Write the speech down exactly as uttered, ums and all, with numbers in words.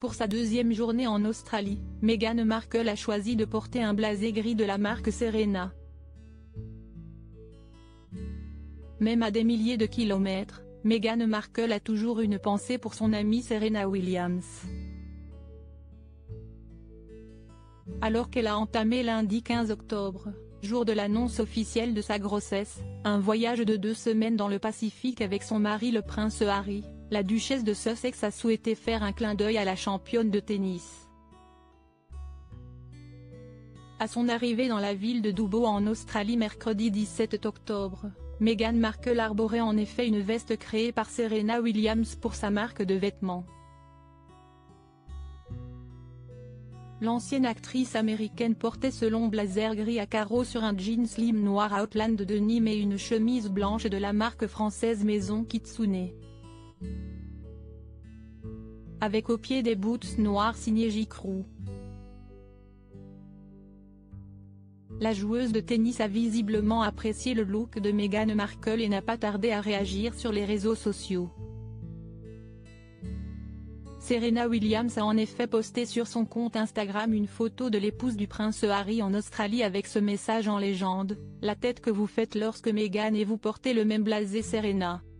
Pour sa deuxième journée en Australie, Meghan Markle a choisi de porter un blasé gris de la marque Serena. Même à des milliers de kilomètres, Meghan Markle a toujours une pensée pour son amie Serena Williams. Alors qu'elle a entamé lundi quinze octobre, jour de l'annonce officielle de sa grossesse, un voyage de deux semaines dans le Pacifique avec son mari le prince Harry, la duchesse de Sussex a souhaité faire un clin d'œil à la championne de tennis. À son arrivée dans la ville de Dubbo en Australie mercredi dix-sept octobre, Meghan Markle arborait en effet une veste créée par Serena Williams pour sa marque de vêtements. L'ancienne actrice américaine portait ce long blazer gris à carreaux sur un jean slim noir Outland de denim et une chemise blanche de la marque française Maison Kitsune. Avec au pied des boots noirs signés J. Crew. La joueuse de tennis a visiblement apprécié le look de Meghan Markle et n'a pas tardé à réagir sur les réseaux sociaux. Serena Williams a en effet posté sur son compte Instagram une photo de l'épouse du prince Harry en Australie avec ce message en légende: « La tête que vous faites lorsque Meghan et vous portez le même blasé Serena.